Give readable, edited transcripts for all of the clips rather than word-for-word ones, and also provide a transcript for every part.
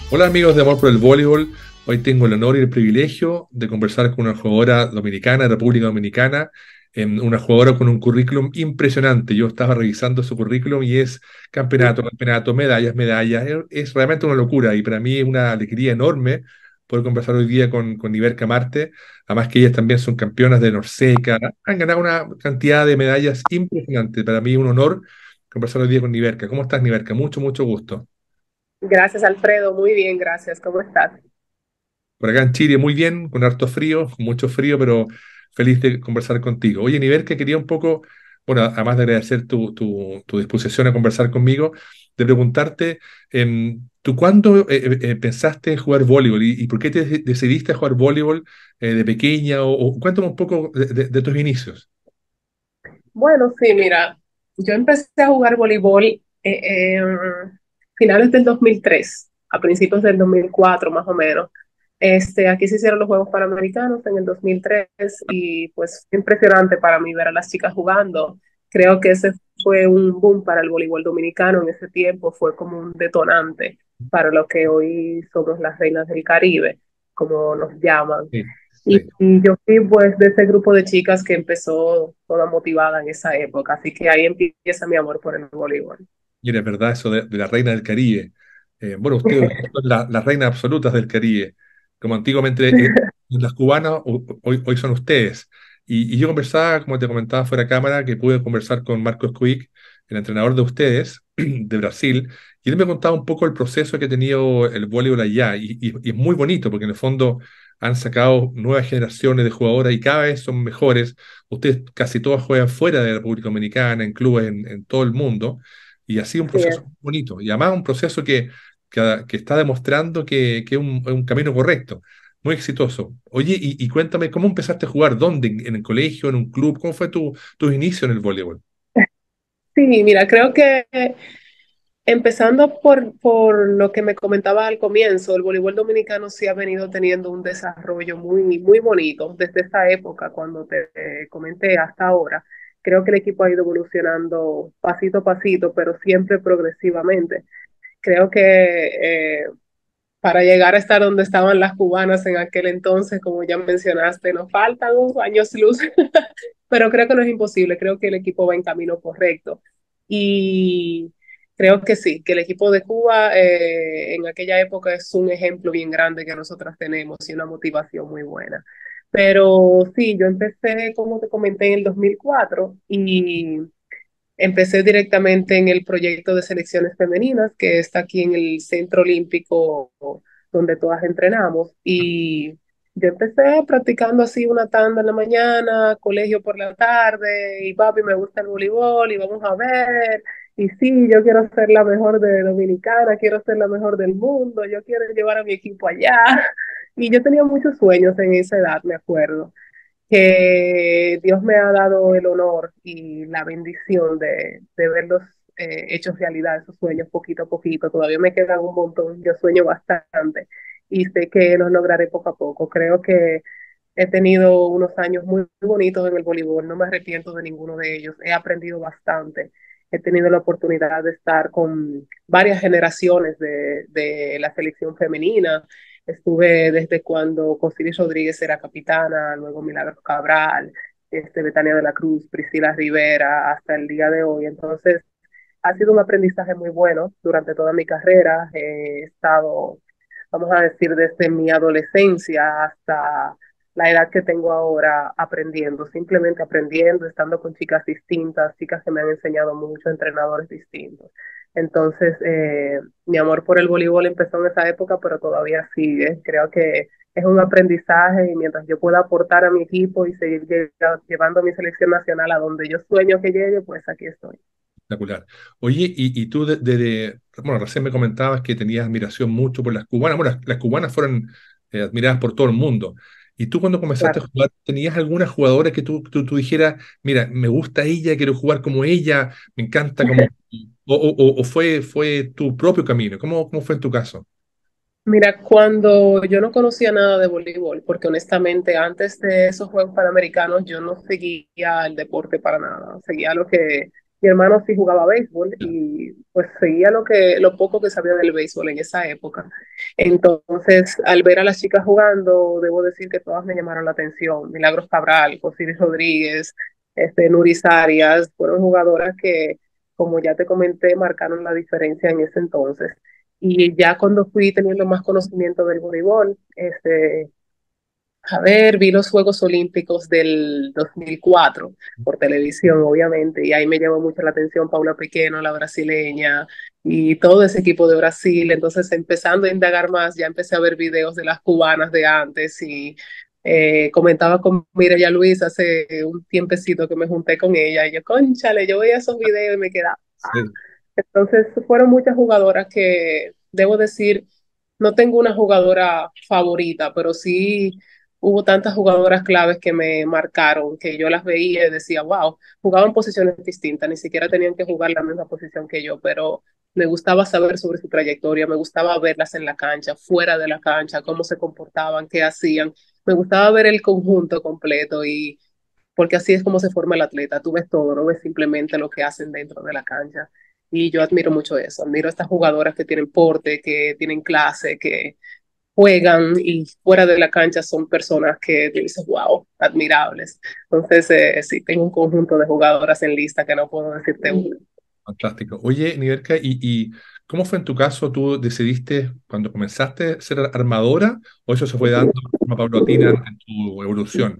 Hola amigos de Amor por el Voleibol, hoy tengo el honor y el privilegio de conversar con una jugadora dominicana de República Dominicana, una jugadora con un currículum impresionante. Yo estaba revisando su currículum y es campeonato, campeonato, medallas, medallas. Es realmente una locura y para mí es una alegría enorme poder conversar hoy día con Niverca Marte. Además que ellas también son campeonas de Norseca, han ganado una cantidad de medallas impresionante. Para mí es un honor conversar hoy día con Niverca. ¿Cómo estás, Niverca? Mucho, mucho gusto. Gracias, Alfredo. Muy bien, gracias. ¿Cómo estás? Por acá en Chile muy bien, con harto frío, mucho frío, pero feliz de conversar contigo. Oye, Niver, que quería un poco, bueno, además de agradecer tu disposición a conversar conmigo, de preguntarte, ¿tú cuándo pensaste en jugar voleibol y por qué te decidiste a jugar voleibol de pequeña? O cuéntame un poco de tus inicios. Bueno, sí, mira, yo empecé a jugar voleibol finales del 2003, a principios del 2004 más o menos. Aquí se hicieron los Juegos Panamericanos en el 2003 y pues fue impresionante para mí ver a las chicas jugando. Creo que ese fue un boom para el voleibol dominicano en ese tiempo, fue como un detonante para lo que hoy somos las reinas del Caribe, como nos llaman. Sí, Y, sí. y yo fui pues de ese grupo de chicas que empezó toda motivada en esa época, así que ahí empieza mi amor por el voleibol. Mira, es verdad eso de la reina del Caribe. Bueno, ustedes son las reinas absolutas del Caribe. Como antiguamente las cubanas, hoy son ustedes. Y yo conversaba, como te comentaba fuera de cámara, que pude conversar con Marcos Quick, el entrenador de ustedes, de Brasil, y él me contaba un poco el proceso que ha tenido el voleibol allá. Y es muy bonito, porque en el fondo han sacado nuevas generaciones de jugadoras y cada vez son mejores. Ustedes casi todas juegan fuera de la República Dominicana, en clubes en todo el mundo. Y así un Así proceso es. muy bonito. Y además un proceso que está demostrando que es un camino correcto, muy exitoso. Oye, y cuéntame, ¿cómo empezaste a jugar? ¿Dónde? ¿En el colegio? ¿En un club? ¿Cómo fue tu inicio en el voleibol? Sí, mira, creo que empezando por lo que me comentaba al comienzo, el voleibol dominicano sí ha venido teniendo un desarrollo muy, muy bonito desde esa época, cuando te comenté hasta ahora. Creo que el equipo ha ido evolucionando pasito a pasito, pero siempre progresivamente. Creo que para llegar a estar donde estaban las cubanas en aquel entonces, como ya mencionaste, nos faltan unos años luz, pero creo que no es imposible, creo que el equipo va en camino correcto. Y creo que sí, que el equipo de Cuba en aquella época es un ejemplo bien grande que nosotras tenemos y una motivación muy buena. Pero sí, yo empecé, como te comenté, en el 2004 y empecé directamente en el proyecto de selecciones femeninas que está aquí en el Centro Olímpico donde todas entrenamos y yo empecé practicando así una tanda en la mañana, colegio por la tarde y papi me gusta el voleibol y vamos a ver y sí, yo quiero ser la mejor de Dominicana, quiero ser la mejor del mundo, yo quiero llevar a mi equipo allá y yo tenía muchos sueños en esa edad, me acuerdo que Dios me ha dado el honor y la bendición de verlos hechos realidad, esos sueños poquito a poquito. Todavía me quedan un montón, yo sueño bastante y sé que los lograré poco a poco. Creo que he tenido unos años muy, muy bonitos en el voleibol, no me arrepiento de ninguno de ellos, he aprendido bastante. He tenido la oportunidad de estar con varias generaciones de la selección femenina. Estuve desde cuando Cosiris Rodríguez era capitana, luego Milagros Cabral, Betania de la Cruz, Priscila Rivera, hasta el día de hoy. Entonces, ha sido un aprendizaje muy bueno durante toda mi carrera. He estado, vamos a decir, desde mi adolescencia hasta la edad que tengo ahora aprendiendo, simplemente aprendiendo, estando con chicas distintas, chicas que me han enseñado mucho, entrenadores distintos. Entonces, mi amor por el voleibol empezó en esa época, pero todavía sigue. Creo que es un aprendizaje y mientras yo pueda aportar a mi equipo y seguir llevando a mi selección nacional a donde yo sueño que llegue, pues aquí estoy. Espectacular. Oye, y tú bueno, recién me comentabas que tenías admiración mucho por las cubanas. Bueno, las cubanas fueron admiradas por todo el mundo. Y tú cuando comenzaste a Claro. jugar, ¿tenías alguna jugadora que tú dijeras, mira, me gusta ella, quiero jugar como ella, me encanta como... O fue tu propio camino? ¿Cómo fue en tu caso? Mira, cuando yo no conocía nada de voleibol, porque honestamente antes de esos Juegos Panamericanos yo no seguía el deporte para nada, seguía lo que Mi hermano sí jugaba béisbol y pues seguía lo poco que sabía del béisbol en esa época. Entonces, al ver a las chicas jugando, debo decir que todas me llamaron la atención. Milagros Cabral, Osiris Rodríguez, Nuris Arias, fueron jugadoras que, como ya te comenté, marcaron la diferencia en ese entonces. Y ya cuando fui teniendo más conocimiento del voleibol, a ver, vi los Juegos Olímpicos del 2004 por televisión, obviamente, y ahí me llamó mucho la atención Paula Pequeno, la brasileña, y todo ese equipo de Brasil. Entonces, empezando a indagar más, ya empecé a ver videos de las cubanas de antes y comentaba con Mireya Luis hace un tiempecito que me junté con ella, y yo, cónchale, yo veía esos videos y me quedaba. Sí, Entonces, fueron muchas jugadoras que, debo decir, no tengo una jugadora favorita, pero sí hubo tantas jugadoras claves que me marcaron, que yo las veía y decía, wow, jugaban posiciones distintas, ni siquiera tenían que jugar la misma posición que yo, pero me gustaba saber sobre su trayectoria, me gustaba verlas en la cancha, fuera de la cancha, cómo se comportaban, qué hacían, me gustaba ver el conjunto completo y porque así es como se forma el atleta, tú ves todo, no ves simplemente lo que hacen dentro de la cancha. Y yo admiro mucho eso, admiro a estas jugadoras que tienen porte, que tienen clase, que juegan y fuera de la cancha son personas que tú dices, wow, admirables. Entonces, sí, tengo un conjunto de jugadoras en lista que no puedo decirte una. fantástico. Oye, Niverka, ¿y cómo fue en tu caso? ¿Tú decidiste cuando comenzaste a ser armadora o eso se fue dando de forma paulatina en tu evolución?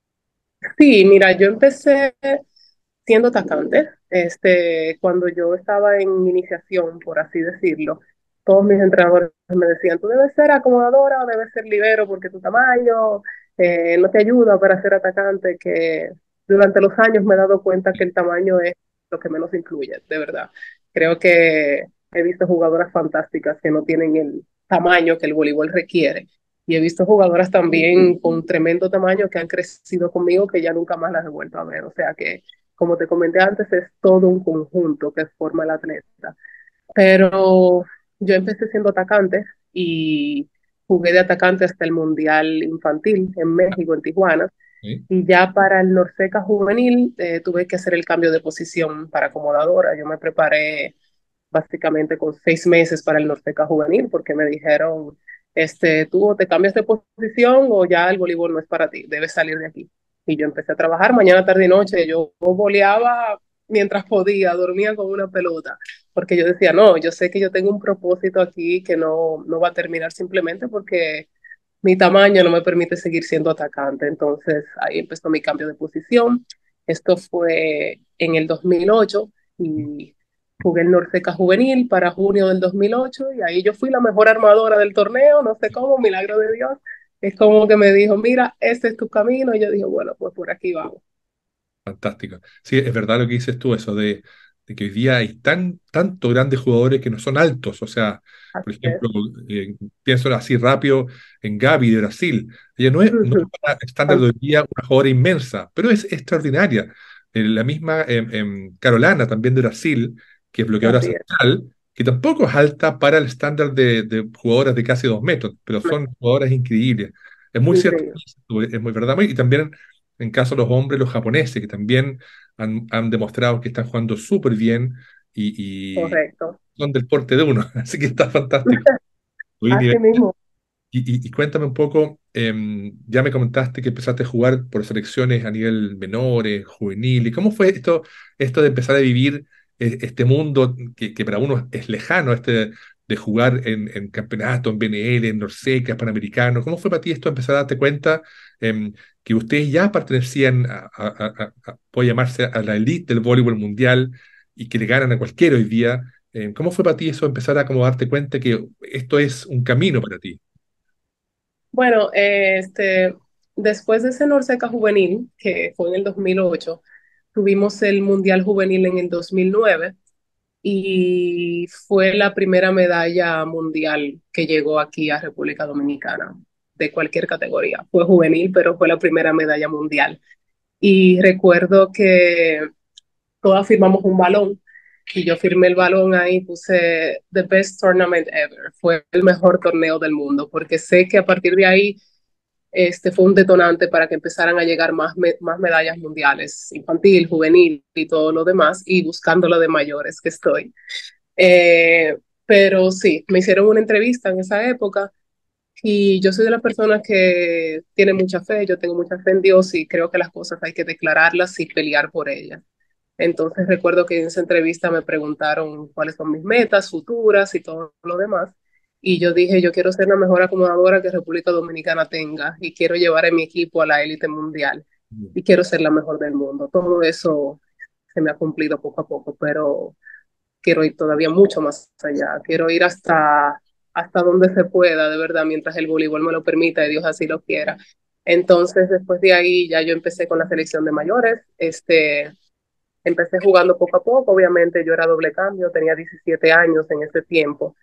Sí, mira, yo empecé siendo atacante. Cuando yo estaba en iniciación, por así decirlo, todos mis entrenadores me decían, tú debes ser acomodadora o debes ser libero porque tu tamaño no te ayuda para ser atacante, que durante los años me he dado cuenta que el tamaño es lo que menos influye, de verdad. Creo que he visto jugadoras fantásticas que no tienen el tamaño que el voleibol requiere. Y he visto jugadoras también con tremendo tamaño que han crecido conmigo que ya nunca más las he vuelto a ver. O sea que, como te comenté antes, es todo un conjunto que forma el atleta. Pero yo empecé siendo atacante y jugué de atacante hasta el Mundial Infantil en México, en Tijuana. ¿Sí? Y ya para el Norseca juvenil tuve que hacer el cambio de posición para acomodadora. Yo me preparé básicamente con 6 meses para el Norteca Juvenil, porque me dijeron, tú o te cambias de posición o ya el voleibol no es para ti, debes salir de aquí. Y yo empecé a trabajar mañana, tarde y noche, yo voleaba mientras podía, dormía con una pelota, porque yo decía, no, yo sé que yo tengo un propósito aquí que no va a terminar simplemente porque mi tamaño no me permite seguir siendo atacante. Entonces ahí empezó mi cambio de posición. Esto fue en el 2008 y jugué el Norseca Juvenil para junio del 2008 y ahí yo fui la mejor armadora del torneo, no sé cómo, milagro de Dios. Es como que me dijo, mira, este es tu camino. Y yo dije, bueno, pues por aquí vamos. Fantástico. Sí, es verdad lo que dices tú, eso de que hoy día hay tantos grandes jugadores que no son altos. O sea, Así por es. ejemplo, pienso así rápido en Gaby de Brasil. Ella no es para el estándar de hoy día una jugadora inmensa, pero es extraordinaria. La misma Carolina, también de Brasil, que es bloqueadora Así es. central, que tampoco es alta para el estándar de jugadoras de casi 2 metros, pero son jugadoras increíbles. Es muy cierto, Increíble. es muy verdad. Y también en caso de los hombres, los japoneses, que también han demostrado que están jugando súper bien y Correcto. son del porte de uno. Así que está fantástico. Oye, Así Nivel, mismo. y cuéntame un poco, ya me comentaste que empezaste a jugar por selecciones a nivel menores, juvenil. ¿Y cómo fue esto de empezar a vivir este mundo que para uno es lejano, este de jugar en campeonato, en BNL, en Norseca, Panamericano? ¿Cómo fue para ti esto empezar a darte cuenta que ustedes ya pertenecían puede llamarse a la elite del voleibol mundial y que le ganan a cualquiera hoy día? ¿Cómo fue para ti eso empezar a como darte cuenta que esto es un camino para ti? Bueno, después de ese Norseca Juvenil, que fue en el 2008, tuvimos el Mundial Juvenil en el 2009 y fue la primera medalla mundial que llegó aquí a República Dominicana, de cualquier categoría. Fue juvenil, pero fue la primera medalla mundial. Y recuerdo que todas firmamos un balón y yo firmé el balón ahí, puse The Best Tournament Ever. Fue el mejor torneo del mundo, porque sé que a partir de ahí fue un detonante para que empezaran a llegar más medallas mundiales, infantil, juvenil y todo lo demás, y buscando lo de mayores que estoy. Eh, pero sí, me hicieron una entrevista en esa época y yo soy de las personas que tiene mucha fe, yo tengo mucha fe en Dios y creo que las cosas hay que declararlas y pelear por ellas. Entonces recuerdo que en esa entrevista me preguntaron cuáles son mis metas futuras y todo lo demás. Y yo dije, yo quiero ser la mejor acomodadora que República Dominicana tenga y quiero llevar a mi equipo a la élite mundial y quiero ser la mejor del mundo. Todo eso se me ha cumplido poco a poco, pero quiero ir todavía mucho más allá. Quiero ir hasta donde se pueda, de verdad, mientras el voleibol me lo permita y Dios así lo quiera. Entonces, después de ahí ya yo empecé con la selección de mayores. Empecé jugando poco a poco, obviamente yo era doble cambio, tenía 17 años en ese tiempo.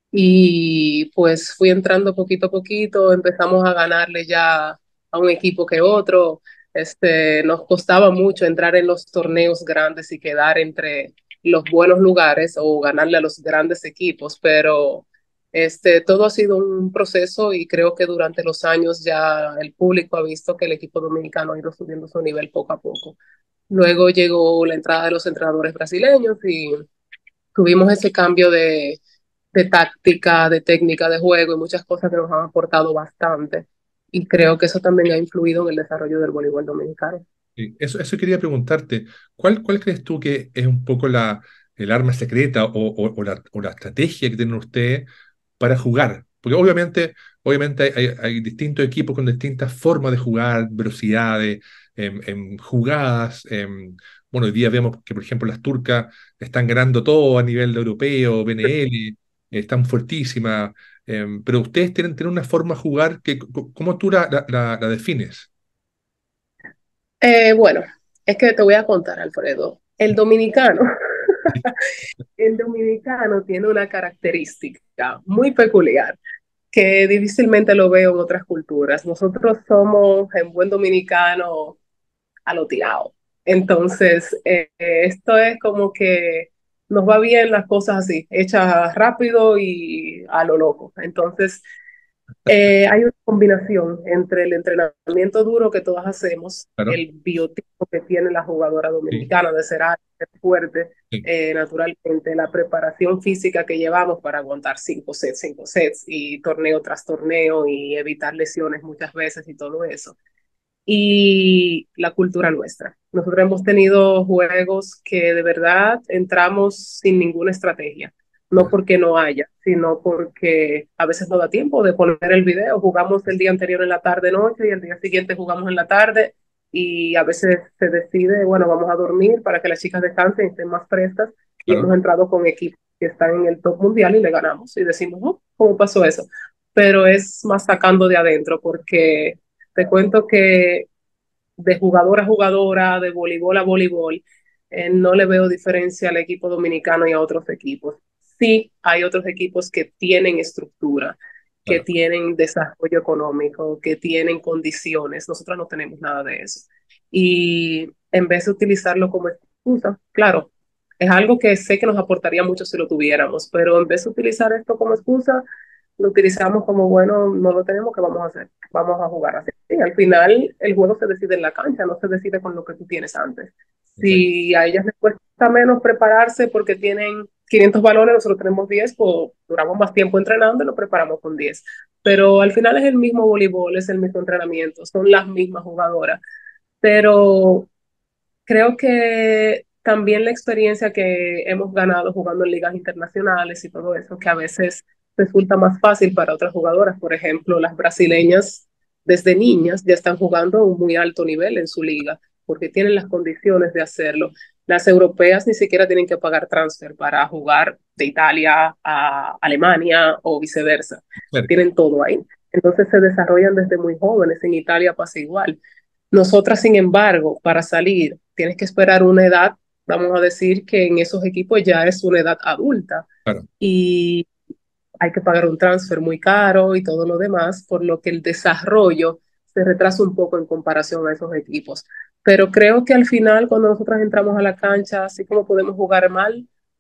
Y pues fui entrando poquito a poquito, empezamos a ganarle ya a un equipo que otro. Nos costaba mucho entrar en los torneos grandes y quedar entre los buenos lugares o ganarle a los grandes equipos, pero todo ha sido un proceso y creo que durante los años ya el público ha visto que el equipo dominicano ha ido subiendo su nivel poco a poco. Luego llegó la entrada de los entrenadores brasileños y tuvimos ese cambio de táctica, de técnica de juego y muchas cosas que nos han aportado bastante. Y creo que eso también ha influido en el desarrollo del voleibol dominicano. Sí, eso quería preguntarte. ¿Cuál crees tú que es un poco el arma secreta o la estrategia que tienen ustedes para jugar? Porque obviamente hay distintos equipos con distintas formas de jugar, velocidades, jugadas. Bueno, hoy día vemos que, por ejemplo, las turcas están ganando todo a nivel europeo, BNL, están fuertísimas. Pero ustedes tienen una forma de jugar que, ¿cómo tú la defines? Bueno, es que te voy a contar, Alfredo. El dominicano tiene una característica muy peculiar que difícilmente lo veo en otras culturas. Nosotros somos, en buen dominicano, a lo tirado. Entonces, esto es como que nos va bien las cosas así, hechas rápido y a lo loco. Entonces, hay una combinación entre el entrenamiento duro que todas hacemos, Claro. el biotipo que tiene la jugadora Sí, dominicana de ser alta, ser fuerte, sí, naturalmente, la preparación física que llevamos para aguantar 5 sets y torneo tras torneo y evitar lesiones muchas veces y todo eso y la cultura nuestra. Nosotros hemos tenido juegos que de verdad entramos sin ninguna estrategia, no ya, porque no haya, sino porque a veces no da tiempo de poner el video. Jugamos el día anterior en la tarde, noche y el día siguiente jugamos en la tarde y a veces se decide, bueno, vamos a dormir para que las chicas descansen y estén más frescas y hemos claro, entrado con equipos que están en el top mundial y le ganamos y decimos, oh, ¿cómo pasó eso? Pero es más sacando de adentro porque te cuento que de jugadora a jugadora, de voleibol a voleibol, no le veo diferencia al equipo dominicano y a otros equipos. Sí, hay otros equipos que tienen estructura, que claro, tienen desarrollo económico, que tienen condiciones. Nosotros no tenemos nada de eso. Y en vez de utilizarlo como excusa, claro, es algo que sé que nos aportaría mucho si lo tuviéramos, pero en vez de utilizar esto como excusa, lo utilizamos como, bueno, no lo tenemos, ¿qué vamos a hacer? Vamos a jugar así. Y al final, el juego se decide en la cancha, no se decide con lo que tú tienes antes. perfecto, Si a ellas les cuesta menos prepararse porque tienen 500 balones, nosotros tenemos 10, pues duramos más tiempo entrenando y lo preparamos con 10. Pero al final es el mismo voleibol, es el mismo entrenamiento, son las mismas jugadoras. Pero creo que también la experiencia que hemos ganado jugando en ligas internacionales y todo eso, que a veces resulta más fácil para otras jugadoras. Por ejemplo, las brasileñas desde niñas ya están jugando a un muy alto nivel en su liga porque tienen las condiciones de hacerlo. Las europeas ni siquiera tienen que pagar transfer para jugar de Italia a Alemania o viceversa. cerca, Tienen todo ahí. Entonces se desarrollan desde muy jóvenes. En Italia pasa igual. Nosotras, sin embargo, para salir, tienes que esperar una edad, vamos a decir que en esos equipos ya es una edad adulta claro, y hay que pagar un transfer muy caro y todo lo demás, por lo que el desarrollo se retrasa un poco en comparación a esos equipos. Pero creo que al final, cuando nosotros entramos a la cancha, así como podemos jugar mal,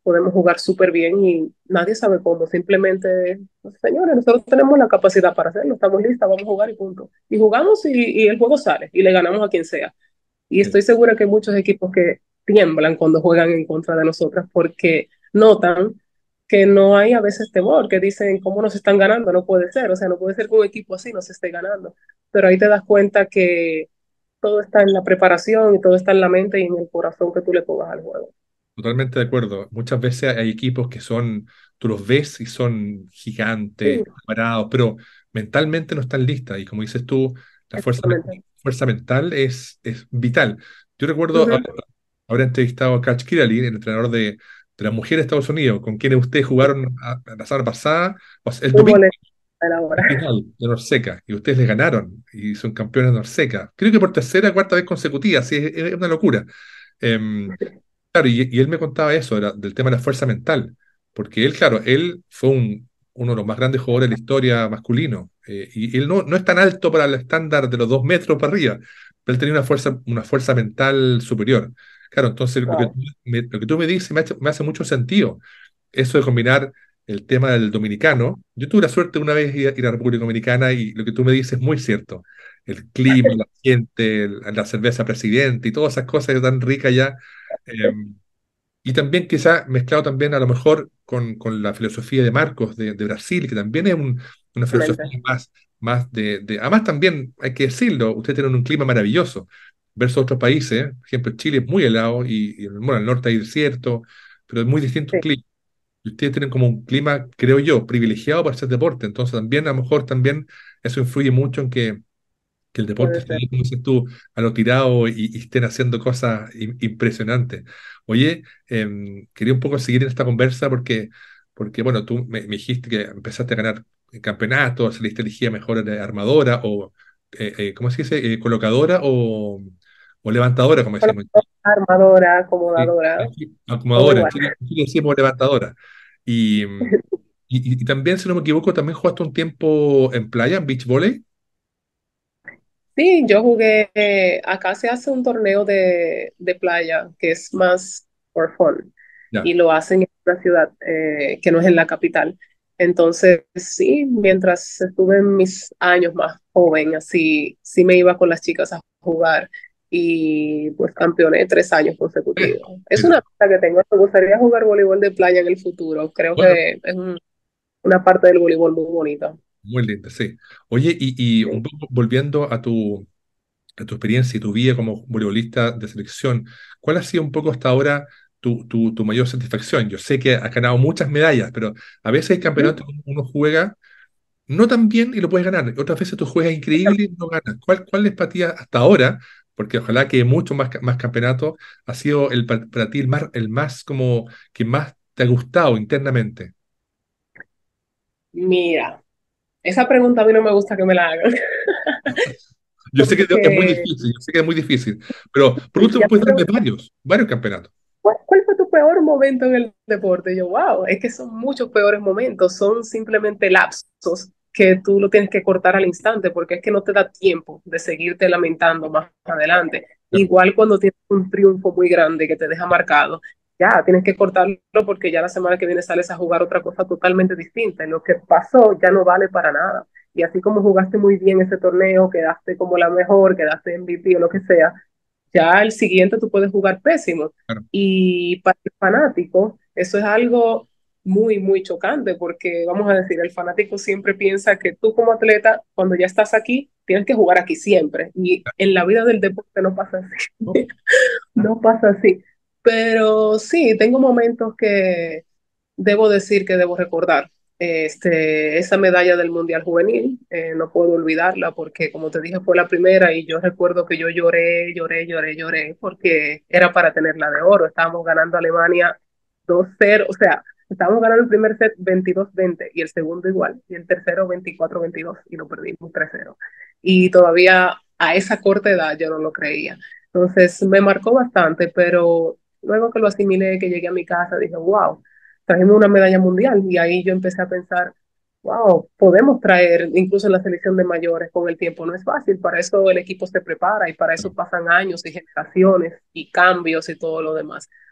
podemos jugar súper bien y nadie sabe cómo, simplemente, pues, señores, nosotros tenemos la capacidad para hacerlo, estamos listos, vamos a jugar y punto. Y jugamos y el juego sale y le ganamos a quien sea. Y Sí, estoy segura que hay muchos equipos que tiemblan cuando juegan en contra de nosotras porque notan que no hay a veces temor, que dicen, ¿cómo nos están ganando? No puede ser, o sea, no puede ser que un equipo así nos esté ganando. Pero ahí te das cuenta que todo está en la preparación y todo está en la mente y en el corazón que tú le pongas al juego. totalmente de acuerdo. Muchas veces hay equipos que son, tú los ves y son gigantes, Sí, preparados, pero mentalmente no están listas. Y como dices tú, la exactamente. fuerza mental es vital. Yo recuerdo Ujú. haber entrevistado a Coach Kirali, el entrenador de las mujeres de Estados Unidos, con quienes ustedes jugaron la semana pasada, o sea, el Muy domingo, molesto a la hora. la final de Norseca, y ustedes les ganaron y son campeones de Norseca. Creo que por tercera o cuarta vez consecutiva, sí, es una locura. Em, Claro, y él me contaba eso, del tema de la fuerza mental, porque él, claro, él fue uno de los más grandes jugadores de la historia masculino, y él no es tan alto para el estándar de los 2 metros para arriba, pero él tenía una fuerza mental superior. Claro, entonces Wow, lo que tú me dices me hace mucho sentido, eso de combinar el tema del dominicano. Yo tuve la suerte una vez ir a República Dominicana y lo que tú me dices es muy cierto. El clima, la gente, la cerveza presidente y todas esas cosas que están ricas ya. Y también quizá mezclado también a lo mejor con la filosofía de Marcos de Brasil, que también es una realmente. filosofía más Además también, hay que decirlo, ustedes tienen un clima maravilloso versus otros países. Por ejemplo, Chile es muy helado bueno, al norte hay desierto, pero es muy distinto el Sí, clima. Y ustedes tienen como un clima, creo yo, privilegiado para hacer deporte. Entonces también a lo mejor también eso influye mucho en que el deporte puede esté ser. ahí, como dices tú, a lo tirado y estén haciendo cosas impresionantes. Oye, quería un poco seguir en esta conversa porque bueno, tú me dijiste que empezaste a ganar campeonatos, saliste elegida mejor armadora o, ¿cómo se dice? Colocadora o levantadora, como decimos. Armadora, Sí, acomodadora, todo acomodadora. igual. En Chile decimos levantadora. Y, y también, si no me equivoco, también jugaste un tiempo en playa, en beach volley. Sí, yo jugué, acá se hace un torneo de playa que es más for fun Ya. y lo hacen en una ciudad que no es en la capital. Entonces, sí, mientras estuve en mis años más joven, así, sí me iba con las chicas a jugar y pues campeoné 3 años Eh, consecutivos. Es una Mira, cosa que tengo, me gustaría jugar voleibol de playa en el futuro. Creo bueno. que es una parte del voleibol muy bonita. Muy linda, sí. Oye, y un Sí. poco volviendo a tu experiencia y tu vida como voleibolista de selección, ¿cuál ha sido un poco hasta ahora tu mayor satisfacción? Yo sé que has ganado muchas medallas, pero a veces hay Ujú. campeonatos que uno juega no tan bien y lo puedes ganar. Otras veces tú juegas increíble y no ganas. ¿Cuál es para ti hasta ahora? Porque ojalá que muchos más campeonatos ha sido para ti el más como que más te ha gustado internamente. Mira. Esa pregunta a mí no me gusta que me la hagan, Yo sé que es muy porque difícil, yo sé que es muy difícil, pero por si último a mí puedes me darme preguntan, varios campeonatos. ¿cuál fue tu peor momento en el deporte? Y yo, wow, es que son muchos peores momentos, son simplemente lapsos que tú lo tienes que cortar al instante, porque es que no te da tiempo de seguirte lamentando más adelante. Claro, Igual cuando tienes un triunfo muy grande que te deja marcado, ya tienes que cortarlo porque ya la semana que viene sales a jugar otra cosa totalmente distinta. Y lo que pasó ya no vale para nada. Y así como jugaste muy bien ese torneo, quedaste como la mejor, quedaste MVP o lo que sea, ya el siguiente tú puedes jugar pésimo. claro, Y para el fanático, eso es algo muy, muy chocante, porque vamos a decir, el fanático siempre piensa que tú como atleta, cuando ya estás aquí, tienes que jugar aquí siempre. Y en la vida del deporte no pasa ¿no? así. No pasa así. Pero sí, tengo momentos que debo decir que debo recordar. Esa medalla del Mundial Juvenil, no puedo olvidarla porque, como te dije, fue la primera y yo recuerdo que yo lloré, lloré, lloré, lloré porque era para tenerla de oro. Estábamos ganando a Alemania 2-0, o sea, estábamos ganando el primer set 22-20 y el segundo igual, y el tercero 24-22 y lo perdimos 3-0. Y todavía a esa corta edad yo no lo creía. Entonces me marcó bastante, pero luego que lo asimilé, que llegué a mi casa, dije, wow, trajimos una medalla mundial y ahí yo empecé a pensar, wow, podemos traer incluso en la selección de mayores con el tiempo. No es fácil, para eso el equipo se prepara y para eso Claro. pasan años y generaciones y cambios y todo lo demás.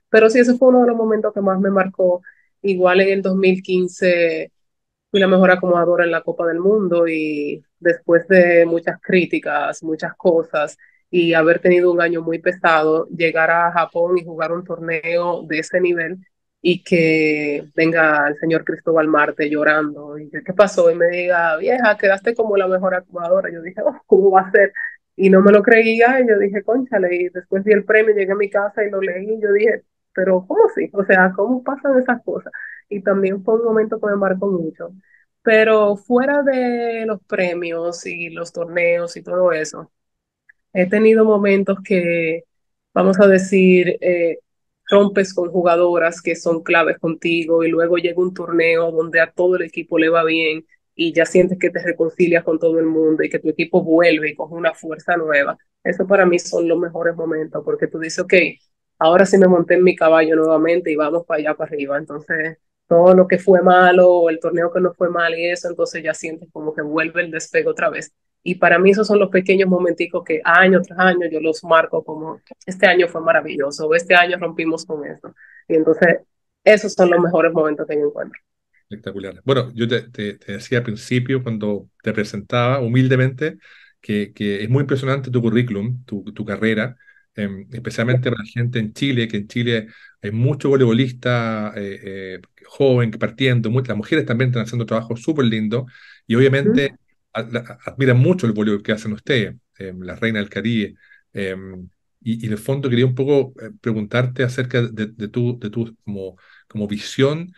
Pero sí, ese fue uno de los momentos que más me marcó. Igual en el 2015 fui la mejor acomodadora en la Copa del Mundo y después de muchas críticas, muchas cosas y haber tenido un año muy pesado, llegar a Japón y jugar un torneo de ese nivel y que venga el señor Cristóbal Marte llorando y que, ¿qué pasó? Y me diga, vieja, quedaste como la mejor acomodadora. Yo dije, oh, ¿cómo va a ser? Y no me lo creía y yo dije, cónchale, y después di el premio, llegué a mi casa y lo leí y yo dije, pero ¿cómo así? O sea, ¿cómo pasan esas cosas? Y también fue un momento que me marcó mucho. Pero fuera de los premios y los torneos y todo eso, he tenido momentos que, vamos a decir, rompes con jugadoras que son claves contigo y luego llega un torneo donde a todo el equipo le va bien y ya sientes que te reconcilias con todo el mundo y que tu equipo vuelve y coge una fuerza nueva. Eso para mí son los mejores momentos porque tú dices, ok, ahora sí me monté en mi caballo nuevamente y vamos para allá, para arriba. Entonces, todo lo que fue malo, o el torneo que no fue mal y eso, entonces ya sientes como que vuelve el despegue otra vez. Y para mí esos son los pequeños momenticos que año tras año yo los marco como, este año fue maravilloso, o este año rompimos con esto. Y entonces, esos son los mejores momentos que yo encuentro. Espectacular. Bueno, yo te decía al principio, cuando te presentaba humildemente, que es muy impresionante tu currículum, tu carrera, especialmente para la gente en Chile, que en Chile hay mucho voleibolista joven que partiendo, las mujeres también están haciendo trabajo súper lindo y obviamente admiran mucho el voleibol que hacen ustedes, la Reina del Caribe. Y en el fondo quería un poco preguntarte acerca de tu como visión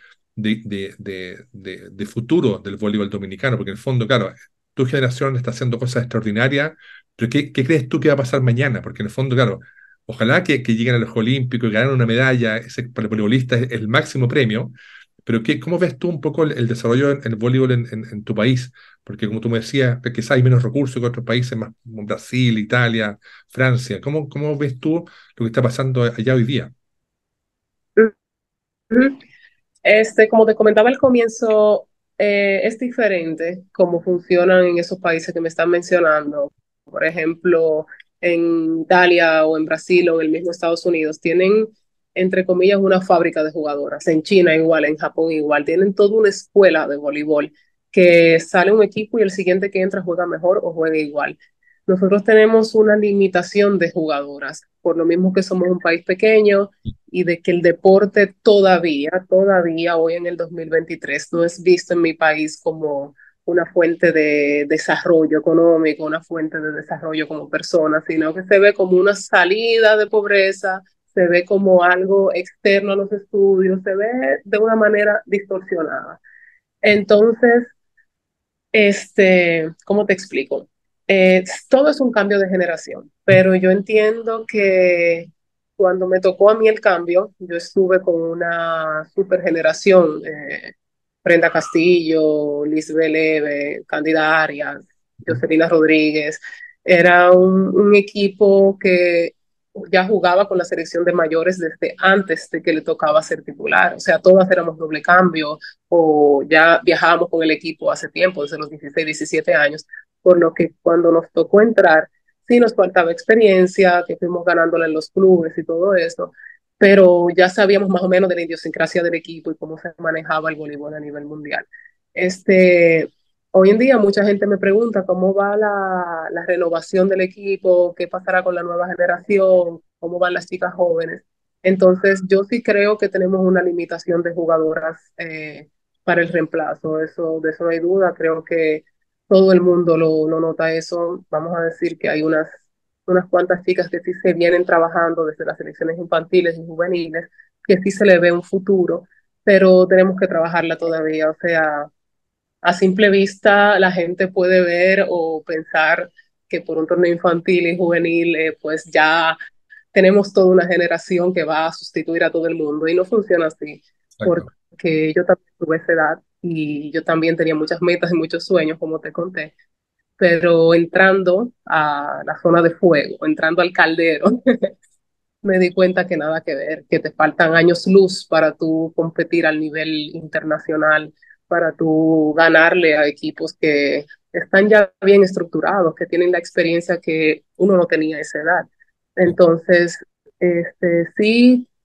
de futuro del voleibol dominicano, porque en el fondo, claro, tu generación está haciendo cosas extraordinarias, pero ¿qué crees tú que va a pasar mañana? Porque en el fondo, claro, ojalá que lleguen a los Olímpicos y ganen una medalla, ese para el voleibolista es el máximo premio, pero ¿cómo ves tú un poco el desarrollo en el voleibol en tu país? Porque como tú me decías, quizás hay menos recursos que otros países, más como Brasil, Italia, Francia. ¿Cómo ves tú lo que está pasando allá hoy día? Ujú. Como te comentaba al comienzo, es diferente cómo funcionan en esos países que me están mencionando. Por ejemplo, en Italia o en Brasil o en el mismo Estados Unidos, tienen, entre comillas, una fábrica de jugadoras. En China igual, en Japón igual. Tienen toda una escuela de voleibol que sale un equipo y el siguiente que entra juega mejor o juega igual. Nosotros tenemos una limitación de jugadoras, por lo mismo que somos un país pequeño y de que el deporte todavía hoy en el 2023 no es visto en mi país como una fuente de desarrollo económico, una fuente de desarrollo como persona, sino que se ve como una salida de pobreza, se ve como algo externo a los estudios, se ve de una manera distorsionada. Entonces, ¿cómo te explico? Todo es un cambio de generación, pero yo entiendo que cuando me tocó a mí el cambio, yo estuve con una super generación, Brenda Castillo, Lisbeth Leve, Candida Arias, Jocelyn Rodríguez. Era un equipo que ya jugaba con la selección de mayores desde antes de que le tocaba ser titular. O sea, todas éramos doble cambio o ya viajábamos con el equipo hace tiempo, desde los 16, 17 años, por lo que cuando nos tocó entrar, sí nos faltaba experiencia, que fuimos ganándola en los clubes y todo eso, pero ya sabíamos más o menos de la idiosincrasia del equipo y cómo se manejaba el voleibol a nivel mundial. Este, Hoy en día mucha gente me pregunta cómo va la renovación del equipo, qué pasará con la nueva generación, cómo van las chicas jóvenes. Entonces, yo sí creo que tenemos una limitación de jugadoras para el reemplazo, de eso no hay duda. Creo que todo el mundo lo nota eso. Vamos a decir que hay unas cuantas chicas que sí se vienen trabajando desde las selecciones infantiles y juveniles, que sí se le ve un futuro, pero tenemos que trabajarla todavía. O sea, a simple vista la gente puede ver o pensar que por un torneo infantil y juvenil, pues ya tenemos toda una generación que va a sustituir a todo el mundo y no funciona así, Exacto. porque yo también tuve esa edad y yo también tenía muchas metas y muchos sueños, como te conté, pero entrando a la zona de fuego, entrando al caldero, me di cuenta que nada que ver, que te faltan años luz para tú competir al nivel internacional, para tú ganarle a equipos que están ya bien estructurados, que tienen la experiencia que uno no tenía a esa edad. Entonces, sí,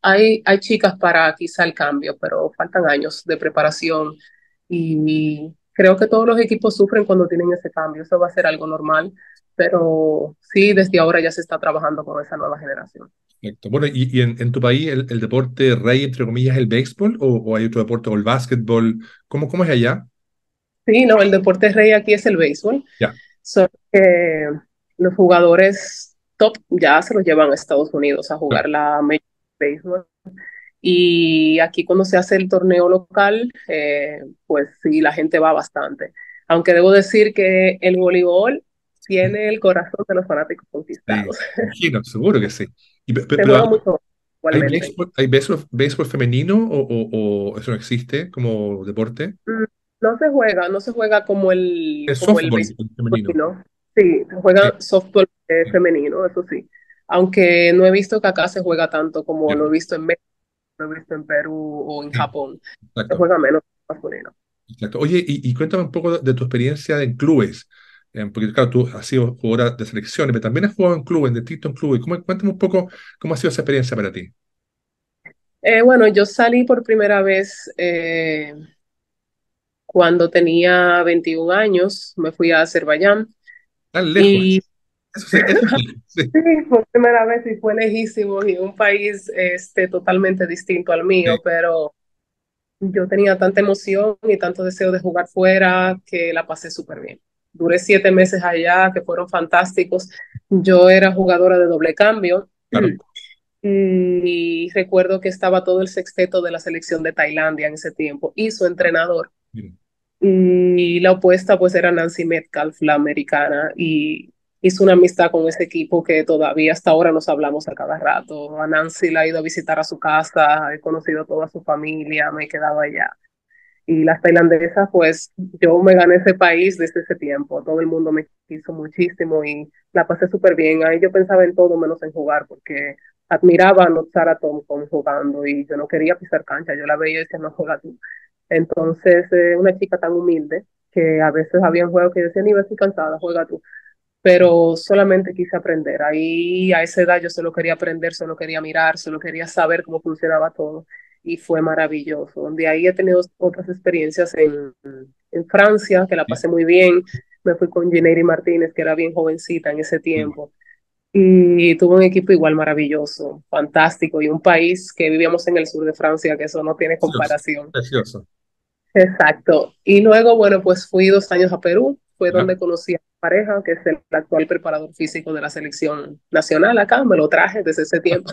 hay chicas para quizá el cambio, pero faltan años de preparación y creo que todos los equipos sufren cuando tienen ese cambio. Eso va a ser algo normal, pero sí, desde ahora ya se está trabajando con esa nueva generación. Perfecto. Bueno, y en tu país el deporte rey, entre comillas, es el béisbol o hay otro deporte o el básquetbol? ¿Cómo es allá? Sí, no, el deporte rey aquí es el béisbol. Ya, Solo que los jugadores top ya se los llevan a Estados Unidos a claro. jugar la Major League Baseball. Y aquí cuando se hace el torneo local, pues sí, la gente va bastante. Aunque debo decir que el voleibol tiene el corazón de los fanáticos Sí, conquistados. imagino, seguro que sí. Se Pero juega mucho ¿hay igualmente. béisbol femenino o eso no existe como deporte? Mm, no se juega Es como el softball béisbol femenino. masculino. Sí, se Sí, juega softball sí, femenino, eso sí. Aunque no he visto que acá se juega tanto como ya, lo he visto en México, lo he visto en Perú o en sí, Japón. Se exacto. juega menos masculino. Exacto. Oye, y cuéntame un poco de tu experiencia en clubes, porque claro, tú has sido jugadora de selecciones, pero también has jugado en clubes, en distintos clubes. Cuéntame un poco cómo ha sido esa experiencia para ti. Bueno, yo salí por primera vez cuando tenía 21 años, me fui a Azerbaiyán Tan y lejos. Eso es lejos. Sí, sí, por primera vez y fue lejísimo y un país totalmente distinto al sí, mío, pero yo tenía tanta emoción y tanto deseo de jugar fuera que la pasé súper bien. Duré 7 meses allá que fueron fantásticos. Yo era jugadora de doble cambio claro. y recuerdo que estaba todo el sexteto de la selección de Tailandia en ese tiempo y su entrenador. Miren, Y la opuesta pues era Nancy Metcalf, la americana, y hizo una amistad con ese equipo que todavía hasta ahora nos hablamos a cada rato. A Nancy la he ido a visitar a su casa, he conocido a toda su familia, me he quedado allá. Y las tailandesas, pues yo me gané ese país desde ese tiempo. Todo el mundo me quiso muchísimo y la pasé súper bien. Ahí yo pensaba en todo menos en jugar porque admiraba a Notzara Tomkon jugando y yo no quería pisar cancha. Yo la veía y decía, no juega tú. Entonces, una chica tan humilde que a veces había un juego que yo decía, ni estoy cansada, juega tú. Pero solamente quise aprender. Ahí a esa edad yo solo quería aprender, solo quería mirar, solo quería saber cómo funcionaba todo. Y fue maravilloso. De ahí he tenido otras experiencias en Francia, que la sí, pasé muy bien. Me fui con Gineiri Martínez, que era bien jovencita en ese sí. tiempo. Y tuve un equipo igual maravilloso, fantástico, y un país que vivíamos en el sur de Francia, que eso no tiene Precioso, comparación. precioso. Exacto. Y luego, bueno, pues fui 2 años a Perú, fue Ya. donde conocí a mi pareja, que es el actual preparador físico de la selección nacional acá, me lo traje desde ese tiempo.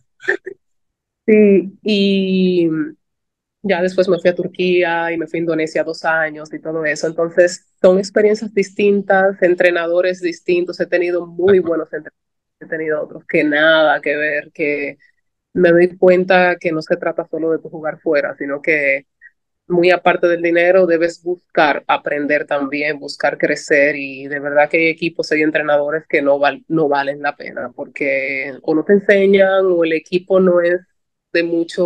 Sí, y ya después me fui a Turquía y me fui a Indonesia 2 años y todo eso. Entonces, son experiencias distintas, entrenadores distintos, he tenido muy Exacto. buenos entrenadores, he tenido otros que nada que ver, que me doy cuenta que no se trata solo de tu jugar fuera, sino que muy aparte del dinero, debes buscar aprender también, buscar crecer y de verdad que hay equipos y entrenadores que no valen la pena porque o no te enseñan o el equipo no es de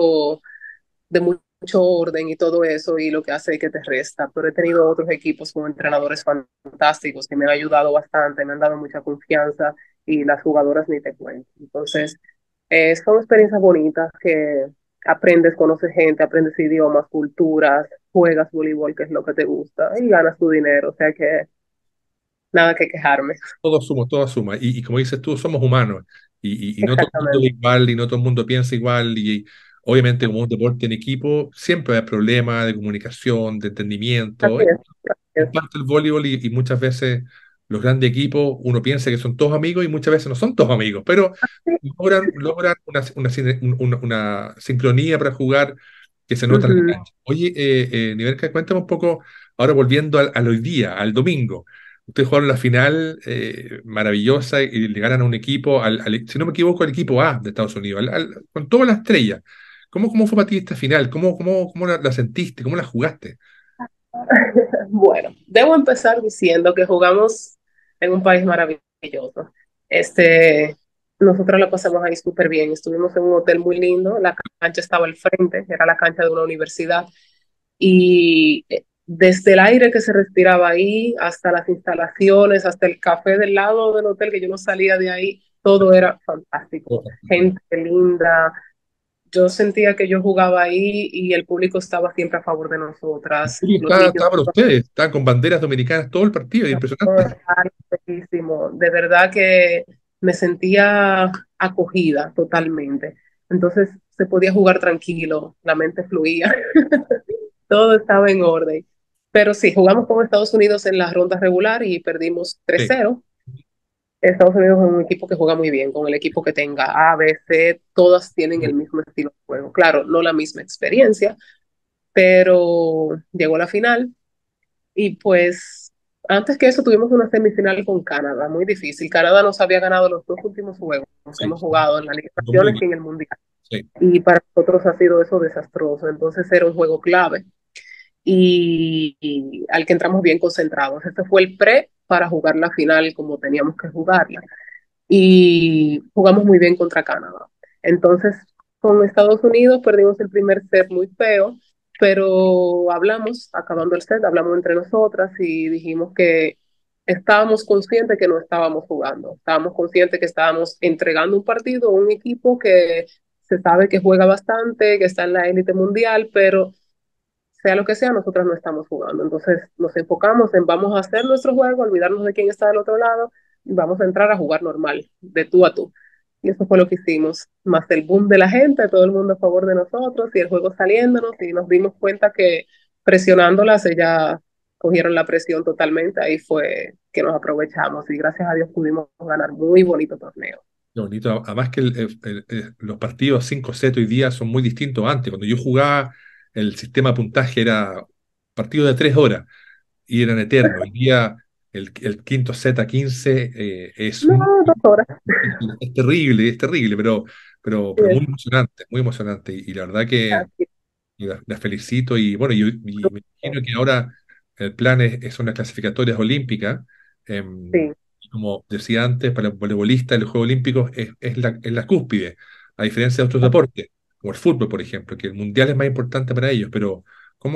mucho orden y todo eso y lo que hace es que te resta. Pero he tenido otros equipos con entrenadores fantásticos que me han ayudado bastante, me han dado mucha confianza y las jugadoras ni te cuento. Entonces, son experiencias bonitas que aprendes, conoces gente, aprendes idiomas, culturas, juegas voleibol, que es lo que te gusta, y ganas tu dinero. O sea que nada que quejarme. Todo suma. Y como dices tú, somos humanos. Y no todo el mundo es Exactamente. igual, y no todo el mundo piensa igual. Y obviamente, como un deporte en equipo, siempre hay problemas de comunicación, de entendimiento. Así es. Así Es es. parte del voleibol y muchas veces los grandes equipos, uno piensa que son todos amigos y muchas veces no son todos amigos, pero Sí. logran una sincronía para jugar que se nota en la Ujú. cancha. Oye, Niverca, cuéntame un poco, ahora volviendo al hoy día, al domingo. Ustedes jugaron la final maravillosa y le ganan a un equipo, si no me equivoco, al equipo A de Estados Unidos, con todas las estrellas. ¿Cómo fue para ti esta final? ¿Cómo la sentiste? ¿Cómo la jugaste? Bueno, debo empezar diciendo que jugamos en un país maravilloso. Este, nosotros la pasamos ahí súper bien. Estuvimos en un hotel muy lindo. La cancha estaba al frente, era la cancha de una universidad. Y desde el aire que se respiraba ahí, hasta las instalaciones, hasta el café del lado del hotel, que yo no salía de ahí, todo era fantástico. Gente linda. yo sentía que yo jugaba ahí y el público estaba siempre a favor de El nosotras, público los niños. estaba para ustedes, estaban con banderas dominicanas todo el partido, impresionante. Ay, bellísimo. De verdad que me sentía acogida totalmente. Entonces se podía jugar tranquilo, la mente fluía, todo estaba en orden. Pero sí, jugamos con Estados Unidos en la ronda regular y perdimos tres Sí, cero. Estados Unidos es un equipo que juega muy bien, con el equipo que tenga A, B, C, todas tienen el mismo estilo de juego. Claro, no la misma experiencia, pero llegó la final. Y pues antes que eso tuvimos una semifinal con Canadá, muy difícil. Canadá nos había ganado los dos últimos juegos que sí, hemos jugado en la Liga de muy Naciones bien. y en el Mundial. Sí, Y para nosotros ha sido eso desastroso. Entonces era un juego clave y al que entramos bien concentrados. Ese fue el pre para jugar la final como teníamos que jugarla y jugamos muy bien contra Canadá. Entonces, con Estados Unidos perdimos el primer set muy feo, pero hablamos, acabando el set, hablamos entre nosotras y dijimos que estábamos conscientes que no estábamos jugando, estábamos conscientes que estábamos entregando un partido a un equipo que se sabe que juega bastante, que está en la élite mundial, pero sea lo que sea, nosotras no estamos jugando. Entonces nos enfocamos en vamos a hacer nuestro juego, olvidarnos de quién está del otro lado y vamos a entrar a jugar normal, de tú a tú. Y eso fue lo que hicimos, más el boom de la gente, todo el mundo a favor de nosotros y el juego saliéndonos y nos dimos cuenta que presionándolas ellas cogieron la presión totalmente, ahí fue que nos aprovechamos y gracias a Dios pudimos ganar muy bonito torneo. qué bonito. Además que los partidos 5 sets hoy día son muy distintos a antes. Cuando yo jugaba, el sistema de puntaje era partido de 3 horas y eran eternos. Hoy día el quinto set a 15 No, 2 horas. es terrible, pero muy emocionante. Y la verdad que y las felicito y bueno, y me imagino que ahora el plan es unas clasificatorias olímpicas. Sí, Y como decía antes, para el voleibolista los Juegos Olímpicos es la cúspide, a diferencia de otros deportes, como el fútbol, por ejemplo, que el mundial es más importante para ellos, pero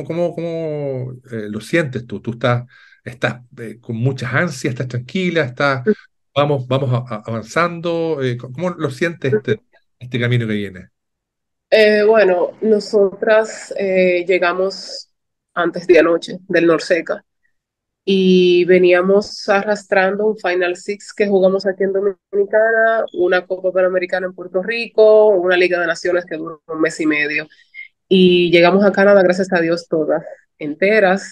¿cómo lo sientes tú? ¿Tú estás con muchas ansias, estás tranquila, vamos avanzando? ¿Cómo lo sientes este camino que viene? Bueno, nosotras llegamos antes de anoche del Norseca y veníamos arrastrando un Final Six que jugamos aquí en Dominicana, una Copa Panamericana en Puerto Rico, una Liga de Naciones que duró un mes y medio. Y llegamos a Canadá, gracias a Dios, todas enteras.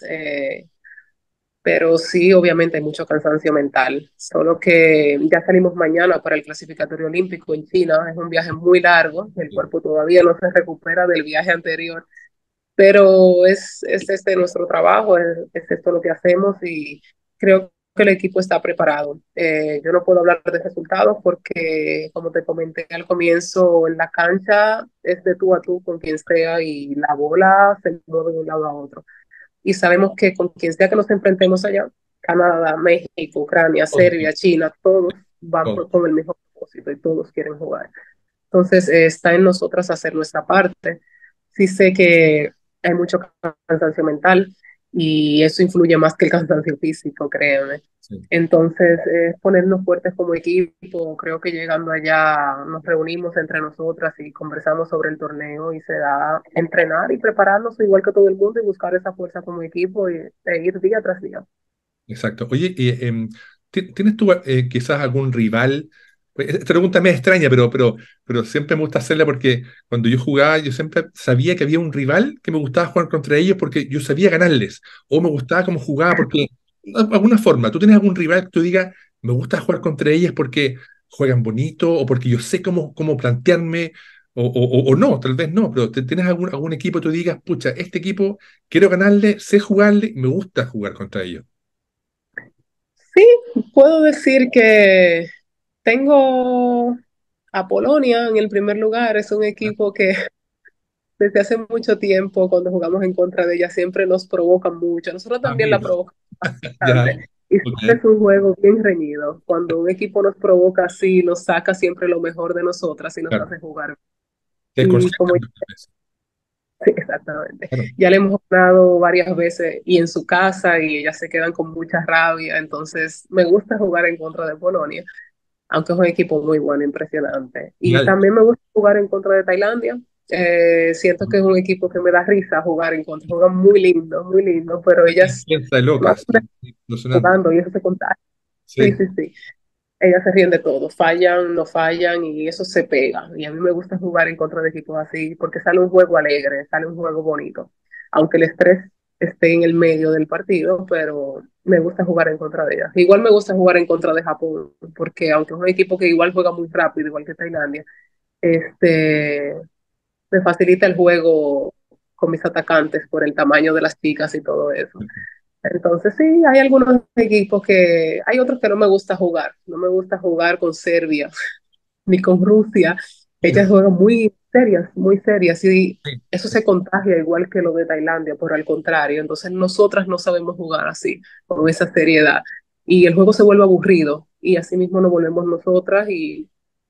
Pero sí, obviamente hay mucho cansancio mental, solo que ya salimos mañana para el clasificatorio olímpico en China, es un viaje muy largo, el cuerpo todavía no se recupera del viaje anterior, pero es este nuestro trabajo, es esto lo que hacemos y creo que el equipo está preparado. Yo no puedo hablar de resultados porque, como te comenté al comienzo, en la cancha es de tú a tú con quien sea y la bola se mueve de un lado a otro y sabemos que con quien sea que nos enfrentemos allá, Canadá, México, Ucrania, Todos, Serbia, China, todos van todos. con el mismo propósito y todos quieren jugar. Entonces, está en nosotras hacer nuestra parte. Sí sé que hay mucho cansancio mental y eso influye más que el cansancio físico, créeme. Sí. Entonces, ponernos fuertes como equipo, creo que llegando allá nos reunimos entre nosotras y conversamos sobre el torneo y se da entrenar y prepararnos igual que todo el mundo y buscar esa fuerza como equipo e ir día tras día. Exacto. Oye, ¿tienes tú quizás algún rival? Esta pregunta me extraña, pero siempre me gusta hacerla porque cuando yo jugaba, yo siempre sabía que había un rival que me gustaba jugar contra ellos porque yo sabía ganarles, o me gustaba cómo jugaba porque, de alguna forma, ¿tú tienes algún rival que tú digas, me gusta jugar contra ellos porque juegan bonito, o porque yo sé cómo plantearme, o no, tal vez no, pero ¿tienes algún equipo que tú digas, pucha, este equipo quiero ganarle, sé jugarle, me gusta jugar contra ellos? Sí, puedo decir que tengo a Polonia en el primer lugar. Es un equipo que desde hace mucho tiempo, cuando jugamos en contra de ella, siempre nos provocan mucho. Nosotros Ah, también la mira, provocamos ya, bastante. Y ok, siempre es un juego bien reñido. Cuando un equipo nos provoca así, nos saca siempre lo mejor de nosotras y nos claro. hace jugar. Te Y como concentran muchas veces. sí, exactamente. Claro, Ya le hemos ganado varias veces y en su casa y ellas se quedan con mucha rabia. Entonces, me gusta jugar en contra de Polonia, aunque es un equipo muy bueno, impresionante. Y genial. también me gusta jugar en contra de Tailandia. Siento que es un equipo que me da risa jugar en contra. Juegan muy lindo, pero ellas Piensa de no locas, aprenden impresionante. jugando y eso se contagia. Sí, Sí, sí, sí. Ellas se ríen de todo, fallan, no fallan y eso se pega. Y a mí me gusta jugar en contra de equipos así porque sale un juego alegre, sale un juego bonito. Aunque el estrés esté en el medio del partido, pero me gusta jugar en contra de ellas. Igual me gusta jugar en contra de Japón, porque aunque es un equipo que igual juega muy rápido, igual que Tailandia, este, me facilita el juego con mis atacantes por el tamaño de las picas y todo eso. Entonces sí, hay algunos equipos que, hay otros que no me gusta jugar. No me gusta jugar con Serbia ni con Rusia. Ellas mira, juegan muy serias y sí, eso se contagia igual que lo de Tailandia, por al contrario. Entonces nosotras no sabemos jugar así, con esa seriedad. Y el juego se vuelve aburrido y así mismo nos volvemos nosotras y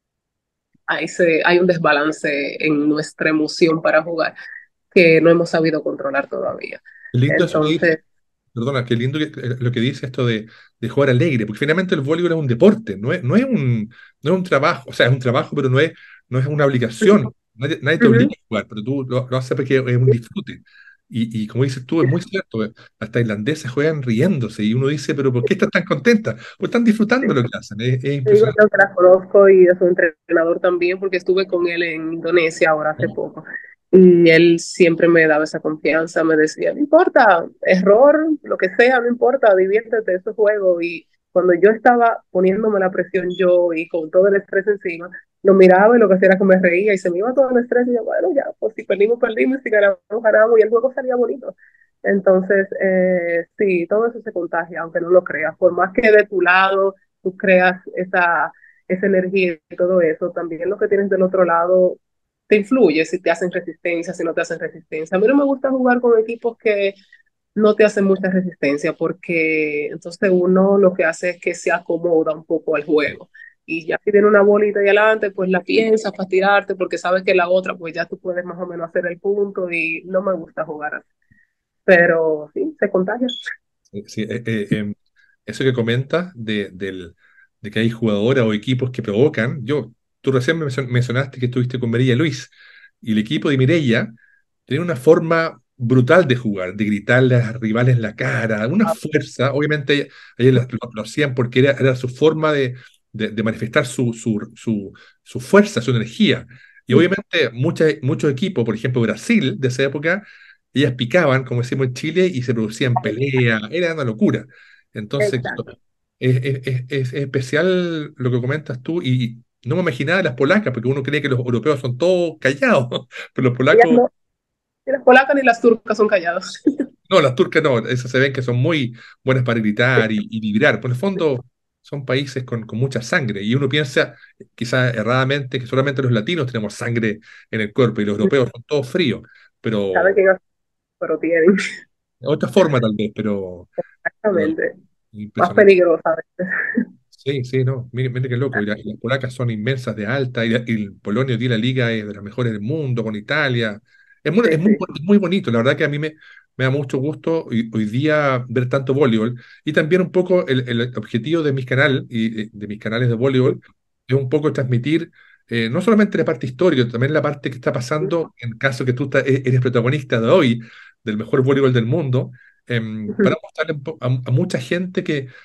hay un desbalance en nuestra emoción para jugar que no hemos sabido controlar todavía. qué lindo eso que dice, Entonces, perdona, qué lindo lo que dice esto de jugar alegre, porque finalmente el voleibol es un deporte, no es un trabajo, o sea, es un trabajo, pero no es una obligación. Nadie te ujú. obliga a jugar, pero tú lo haces porque es un disfrute. Y como dices tú, es muy cierto, las tailandesas juegan riéndose y uno dice, pero ¿por qué estás tan contenta? Pues están disfrutando lo que hacen, es Te digo impresionante. yo que la conozco y es su entrenador también, porque estuve con él en Indonesia ahora hace poco. Y él siempre me daba esa confianza, me decía, no importa, error, lo que sea, no importa, diviértete, ese juego. Y cuando yo estaba poniéndome la presión yo y con todo el estrés encima, lo miraba y lo que hacía era que me reía y se me iba todo el estrés y yo, bueno, ya, pues si perdimos, perdimos, si ganamos, ganamos y el juego salía bonito. Entonces, sí, todo eso se contagia, aunque no lo creas. Por más que de tu lado tú creas esa energía y todo eso, también lo que tienes del otro lado te influye si te hacen resistencia, si no te hacen resistencia. A mí no me gusta jugar con equipos que no te hacen mucha resistencia porque entonces uno lo que hace es que se acomoda un poco al juego. Y ya si tiene una bolita ahí adelante, pues la piensas para tirarte porque sabes que la otra, pues ya tú puedes más o menos hacer el punto y no me gusta jugar así. Pero sí, se contagia. Sí, sí, eso que comentas de que hay jugadoras o equipos que provocan, tú recién mencionaste que estuviste con María Luis y el equipo de Mireia tenía una forma brutal de jugar, de gritarle a las rivales en la cara, una fuerza, obviamente ellos lo hacían porque era su forma de manifestar su fuerza, su energía. Y obviamente muchos equipos, por ejemplo Brasil de esa época, ellas picaban, como decimos en Chile, y se producían peleas, era una locura. Entonces, claro, Exacto. es especial lo que comentas tú, y no me imaginaba las polacas, porque uno cree que los europeos son todos callados, pero los Ellas polacos, no, ni las polacas ni las turcas son calladas. no, las turcas no, esas se ven que son muy buenas para gritar y vibrar. Por el fondo, son países con mucha sangre, y uno piensa, quizás erradamente, que solamente los latinos tenemos sangre en el cuerpo, y los europeos son todos fríos, Sabe pero quién es, pero tienen. de otra forma tal vez, pero Exactamente. Más impresionante. peligrosa a veces. Sí, sí, no, mire, mire qué loco. Y las polacas son inmensas de alta, y el Polonio tiene la liga es de las mejores del mundo con Italia. Sí, sí. Es muy bonito, la verdad que a me da mucho gusto hoy día ver tanto voleibol. Y también un poco el objetivo de mis canal y de mis canales de voleibol es un poco transmitir no solamente la parte histórica, también la parte que está pasando en caso que tú eres protagonista de hoy, del mejor voleibol del mundo, para mostrarle a mucha gente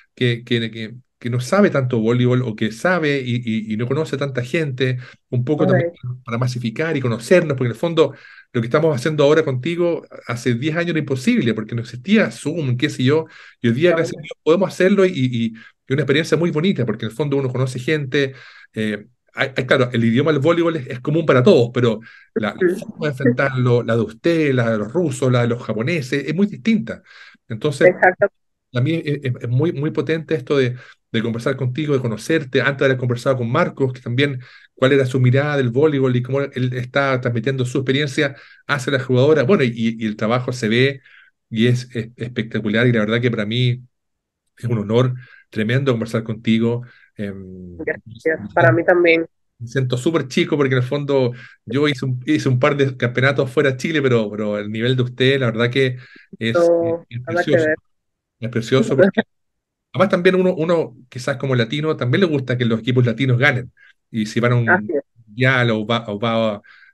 que no sabe tanto voleibol o que sabe y no conoce tanta gente, un poco también Correcto. para masificar y conocernos, porque en el fondo lo que estamos haciendo ahora contigo hace 10 años era imposible, porque no existía Zoom, qué sé yo, y hoy día, gracias a Dios, podemos hacerlo y una experiencia muy bonita, porque en el fondo uno conoce gente. Claro, el idioma del voleibol es común para todos, pero la forma de enfrentarlo, la de usted, la de los rusos, la de los japoneses, es muy distinta. Entonces, Exacto. a mí es muy potente esto de conversar contigo, de conocerte, antes de haber conversado con Marcos, que también cuál era su mirada del voleibol y cómo él está transmitiendo su experiencia hacia la jugadora. Bueno, y el trabajo se ve y es espectacular, y la verdad que para mí es un honor tremendo conversar contigo. Gracias. Para mí también. Me siento súper chico porque en el fondo yo hice un par de campeonatos fuera de Chile, pero el nivel de usted, la verdad que No, es nada que precioso. ver. Es precioso porque además también uno, quizás como latino, también le gusta que los equipos latinos ganen. Y si van a un Así es. mundial o va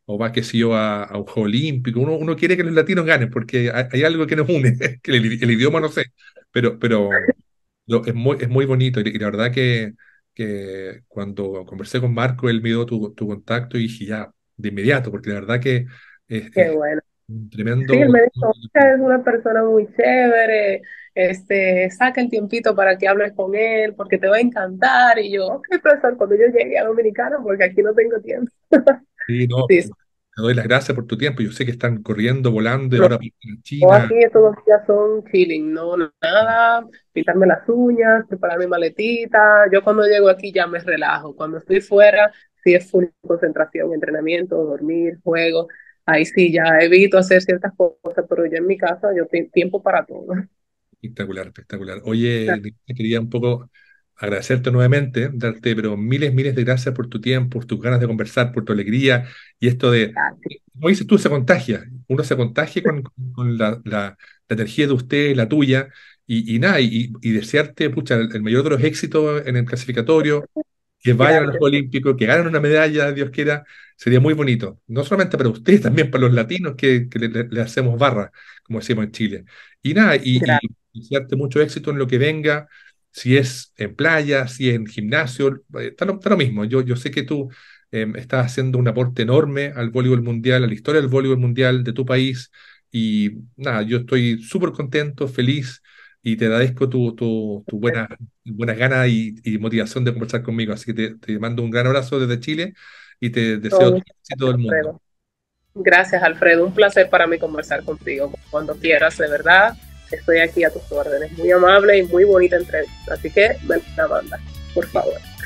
o va, qué sé yo, a un juego olímpico. Uno quiere que los latinos ganen porque hay algo que nos une, que el idioma no sé, pero es muy bonito. Y la verdad que cuando conversé con Marco, él me dio tu contacto y dije ya, de inmediato, porque la verdad que Qué es bueno. un Sí, él tremendo... me dijo, "Ella es una persona muy chévere, saca el tiempito para que hables con él, porque te va a encantar". Y yo, ok, profesor, cuando yo llegue a Dominicana, porque aquí no tengo tiempo. Sí, no, Sí, te doy las gracias por tu tiempo. Yo sé que están corriendo, volando y no, ahora en yo China. aquí estos 2 días son chilling, no nada, pintarme las uñas, preparar mi maletita. Yo cuando llego aquí ya me relajo. Cuando estoy fuera, sí es full concentración, entrenamiento, dormir, juego. Ahí sí ya evito hacer ciertas cosas, pero yo en mi casa yo tengo tiempo para todo. Espectacular, espectacular. Oye, Nicole, quería un poco agradecerte nuevamente, darte, pero miles, miles de gracias por tu tiempo, por tus ganas de conversar, por tu alegría y esto de, como dices tú, se contagia. Uno se contagia con la energía de usted, la tuya, y nada, y desearte, pucha, el mayor de los éxitos en el clasificatorio, que vayan a los Gracias. Juegos Olímpicos, que ganen una medalla, Dios quiera, sería muy bonito. No solamente para ustedes, también para los latinos que le hacemos barra, como decimos en Chile. Y nada, Gracias. y desearte mucho éxito en lo que venga, si es en playa, si es en gimnasio, está lo mismo. Yo sé que tú estás haciendo un aporte enorme al voleibol mundial, a la historia del voleibol mundial de tu país, y nada, yo estoy súper contento, feliz. Y te agradezco tu buenas ganas y motivación de conversar conmigo. Así que te mando un gran abrazo desde Chile y te deseo No, todo muchas el éxito gracias, del mundo. Alfredo. Gracias, Alfredo. Un placer para mí conversar contigo. Cuando quieras, de verdad, estoy aquí a tus órdenes. Muy amable y muy bonita entrevista. Así que me la manda, por favor.